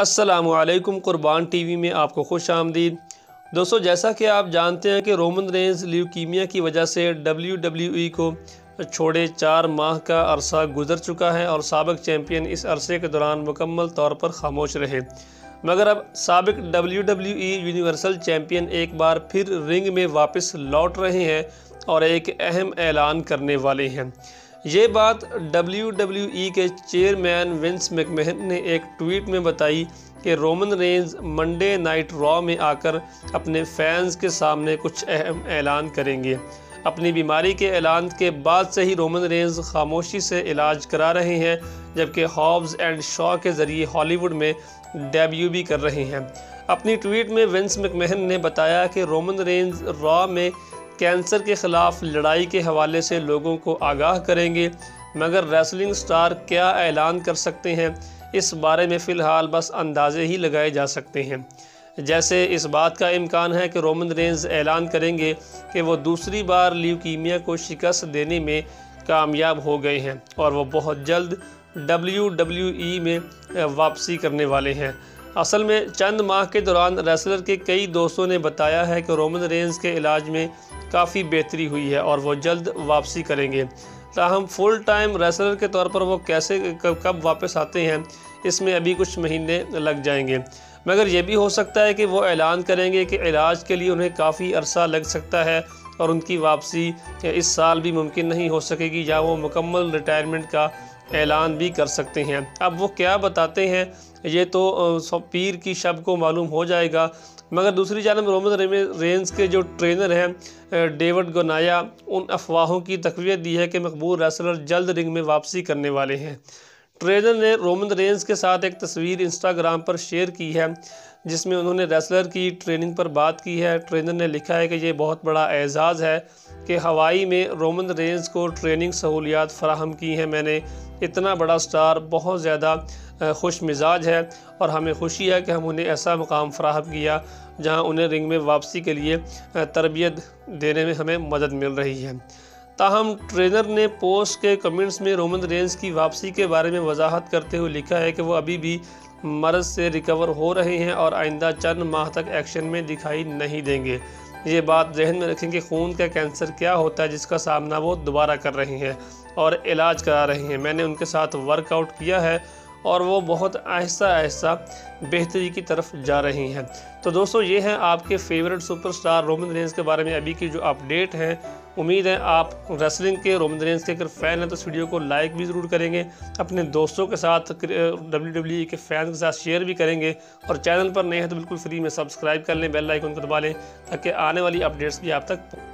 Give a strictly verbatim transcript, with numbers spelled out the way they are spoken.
अस्सलामु अलैकुम कुर्बान टीवी में आपको खुश आमदीद। दोस्तों, जैसा कि आप जानते हैं कि रोमन रेंज ल्यूकीमिया की वजह से डब्ल्यू डब्ल्यू ई को छोड़े चार माह का अरसा गुजर चुका है और साबिक चैम्पियन इस अरसे के दौरान मुकम्मल तौर पर खामोश रहे। मगर अब साबिक W W E universal champion एक बार फिर रिंग में वापस लौट रहे हैं और एक अहम ऐलान करने वाले हैं। ये बात डब्ल्यू डब्ल्यू ई के चेयरमैन विंस मैकमैहन ने एक ट्वीट में बताई कि Roman Reigns Monday night Raw में आकर अपने फैंस के सामने कुछ अहम ऐलान करेंगे। अपनी बीमारी के ऐलान के बाद से ही रोमन रेंज खामोशी से इलाज करा रहे हैं, जबकि हॉब्स एंड शॉ के ज़रिए हॉलीवुड में डेब्यू भी कर रहे हैं। अपनी ट्वीट में विंस मैकमैहन ने बताया कि रोमन रेंज रॉ में कैंसर के ख़िलाफ़ लड़ाई के हवाले से लोगों को आगाह करेंगे, मगर रेसलिंग स्टार क्या ऐलान कर सकते हैं इस बारे में फ़िलहाल बस अंदाज़े ही लगाए जा सकते हैं। जैसे इस बात का इम्कान है कि रोमन रेंज ऐलान करेंगे कि वो दूसरी बार ल्यूकीमिया को शिकस्त देने में कामयाब हो गए हैं और वो बहुत जल्द डब्ल्यू डब्ल्यू ई में वापसी करने वाले हैं। असल में चंद माह के दौरान रेसलर के कई दोस्तों ने बताया है कि रोमन रेंज के इलाज में काफ़ी बेहतरी हुई है और वो जल्द वापसी करेंगे। ताहम फुल टाइम रेसलर के तौर पर वो कैसे कब वापस आते हैं इसमें अभी कुछ महीने लग जाएंगे, मगर ये भी हो सकता है कि वो ऐलान करेंगे कि इलाज के लिए उन्हें काफ़ी अरसा लग सकता है और उनकी वापसी इस साल भी मुमकिन नहीं हो सकेगी, या वो मुकम्मल रिटायरमेंट का ऐलान भी कर सकते हैं। अब वो क्या बताते हैं ये तो पीर की शब को मालूम हो जाएगा। मगर दूसरी जानब रोमन रेंज के जो ट्रेनर हैं डेविड गोनाया, उन अफवाहों की तक़वियत दी है कि मकबूल रेसलर जल्द रिंग में वापसी करने वाले हैं। ट्रेनर ने रोमन रेंज के साथ एक तस्वीर इंस्टाग्राम पर शेयर की है जिसमें उन्होंने रेसलर की ट्रेनिंग पर बात की है। ट्रेनर ने लिखा है कि ये बहुत बड़ा एजाज़ है कि हवाई में रोमन रेंज को ट्रेनिंग सहूलियात फराहम की हैं। मैंने इतना बड़ा स्टार बहुत ज़्यादा खुश मिजाज है और हमें खुशी है कि हम उन्हें ऐसा मुकाम फराहम किया जहां उन्हें रिंग में वापसी के लिए तरबियत देने में हमें मदद मिल रही है। ताहम ट्रेनर ने पोस्ट के कमेंट्स में रोमन रेंज की वापसी के बारे में वजाहत करते हुए लिखा है कि वो अभी भी मर्ज़ से रिकवर हो रहे हैं और आइंदा चंद माह तक एक्शन में दिखाई नहीं देंगे। ये बात जहन में रखें कि खून का कैंसर क्या होता है जिसका सामना वो दोबारा कर रहे हैं और इलाज करा रहे हैं। मैंने उनके साथ वर्कआउट किया है और वो बहुत आहिस्ता आहिस्ता बेहतरी की तरफ जा रही हैं। तो दोस्तों, ये हैं आपके फेवरेट सुपरस्टार रोमन रेंज के बारे में अभी की जो अपडेट है। उम्मीद है आप रेसलिंग के रोमन रेंज के अगर फ़ैन हैं तो इस वीडियो को लाइक भी ज़रूर करेंगे, अपने दोस्तों के साथ डब्ल्यू डब्ल्यू ई के फैंस के साथ शेयर भी करेंगे और चैनल पर नए हैं तो बिल्कुल फ्री में सब्सक्राइब कर लें, बेल आइकन को दबा लें ताकि आने वाली अपडेट्स भी आप तक